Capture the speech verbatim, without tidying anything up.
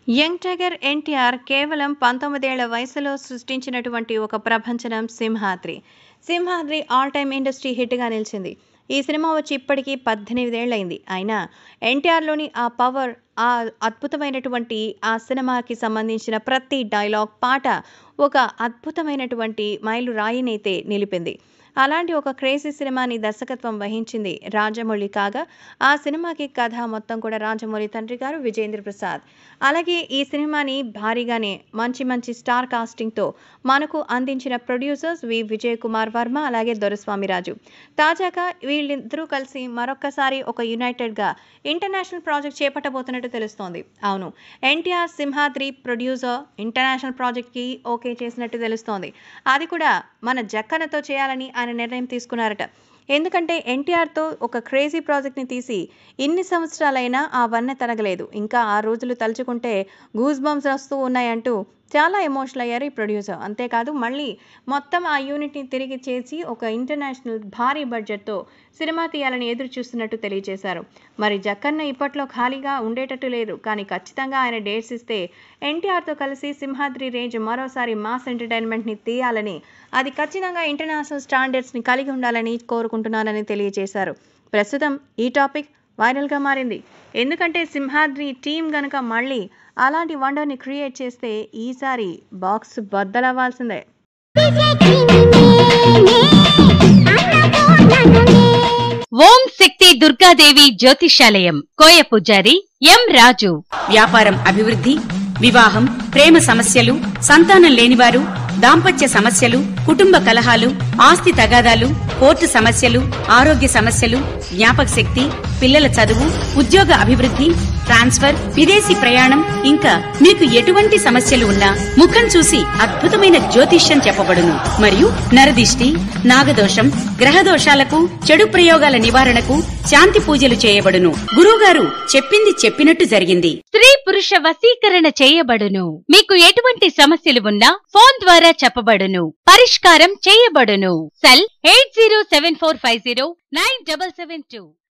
Young tiger NTR కేవలం పంతొమ్మిదేళ్ల వయసులో సృష్టించినటువంటి ఒక ప్రభంజనం Simhadri. Simhadri all time industry హిట్గా నిలిచింది. ఈ సినిమా వచ్చి ఇప్పటికీ పద్దెనిమిదేళ్లైంది. అయినా ఎన్టీఆర్లోని ఆ పవర్, ఆ అద్భుతమైనటువంటి ఆ సినిమాకి సంబంధించిన ప్రతి డైలాగ్, పాట ఒక అద్భుతమైనటువంటి మైలురాయినైతే నిలిపింది. అలాంటి ఒక క్రేజీ సినిమాని దర్శకత్వం వహించింది రాజమౌళి కాగా, ఆ సినిమాకి కథ మొత్తం కూడా రాజమౌళి తండ్రి గారు విజేంద్ర ప్రసాద్. అలాగే ఈ సినిమాని భారీగానే మంచి మంచి స్టార్ కాస్టింగ్తో మనకు అందించిన ప్రొడ్యూసర్స్ వి విజయ్ కుమార్ వర్మ, అలాగే దొరస్వామి రాజు. తాజాగా వీళ్ళిద్దరూ కలిసి మరొక్కసారి ఒక యునైటెడ్గా ఇంటర్నేషనల్ ప్రాజెక్ట్ చేపట్టబోతున్నట్టు తెలుస్తోంది. అవును, ఎన్టీఆర్ సింహాద్రి ప్రొడ్యూసర్ ఇంటర్నేషనల్ ప్రాజెక్ట్కి ఓకే చేసినట్టు తెలుస్తోంది. అది కూడా మన జక్కనతో చేయాలని ఆయన నిర్ణయం తీసుకున్నారట. ఎందుకంటే ఎన్టీఆర్తో ఒక క్రేజీ ప్రాజెక్ట్ని తీసి ఇన్ని సంవత్సరాలైనా ఆ వన్నె తరగలేదు. ఇంకా ఆ రోజులు తలుచుకుంటే గూస్ బంప్స్ వస్తూ ఉన్నాయంటూ చాలా ఎమోషనల్ అయ్యారు ఈ ప్రొడ్యూసర్. అంతేకాదు, మళ్ళీ మొత్తం ఆ యూనిట్ని తిరిగి చేసి ఒక ఇంటర్నేషనల్ భారీ బడ్జెట్తో సినిమా తీయాలని ఎదురు చూస్తున్నట్టు తెలియజేశారు. మరి జక్కన్న ఇప్పట్లో ఖాళీగా ఉండేటట్టు లేదు. కానీ ఖచ్చితంగా ఆయన డేట్స్ ఇస్తే ఎన్టీఆర్తో కలిసి సింహాద్రి రేంజ్ మరోసారి మాస్ ఎంటర్టైన్మెంట్ని తీయాలని, అది ఖచ్చితంగా ఇంటర్నేషనల్ స్టాండర్డ్స్ని కలిగి ఉండాలని కోరుకుంటున్నానని తెలియజేశారు. ప్రస్తుతం ఈ టాపిక్ వైరల్గా మారింది. ఎందుకంటే సింహాద్రి టీం గనుక మళ్ళీ అలాంటి వండర్ని క్రియేట్ చేస్తే ఈసారి బాక్స్ బద్దలవ్వాల్సిందే. ఓం శక్తి దుర్గాదేవి జ్యోతిషాలయం కోయ పూజారి ఎం రాజు. వ్యాపారం అభివృద్ధి, వివాహం, ప్రేమ సమస్యలు, సంతానం లేనివారు, దాంపత్య సమస్యలు, కుటుంబ కలహాలు, ఆస్తి తగాదాలు, కోర్టు సమస్యలు, ఆరోగ్య సమస్యలు, జ్ఞాపక శక్తి, పిల్లల చదువు, ఉద్యోగ అభివృద్ధి, ట్రాన్స్ఫర్, విదేశీ ప్రయాణం, ఇంకా మీకు ఎటువంటి సమస్యలు ఉన్నా ముఖం చూసి అద్భుతమైన జ్యోతిష్యం చెప్పబడును. మరియు నరదిష్టి, నాగదోషం, గ్రహదోషాలకు, చెడు ప్రయోగాల నివారణకు శాంతి పూజలు చేయబడును. గురువుగారు చెప్పింది చెప్పినట్టు జరిగింది. స్త్రీ పురుష వశీకరణ చేయబడును. మీకు ఎటువంటి సమస్యలు ఉన్నా ఫోన్ ద్వారా చెప్పబడును, పరిష్కారం చేయబడును. Cell eight zero seven four five zero nine double seven two.